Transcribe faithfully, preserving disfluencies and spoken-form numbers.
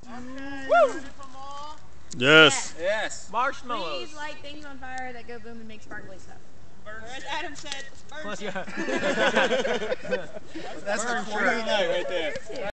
Woo! Yes. Yes. Marshmallows. Please light things on fire that go boom and make sparkly stuff. Or as Adam said, burn shit. That's the queen right there.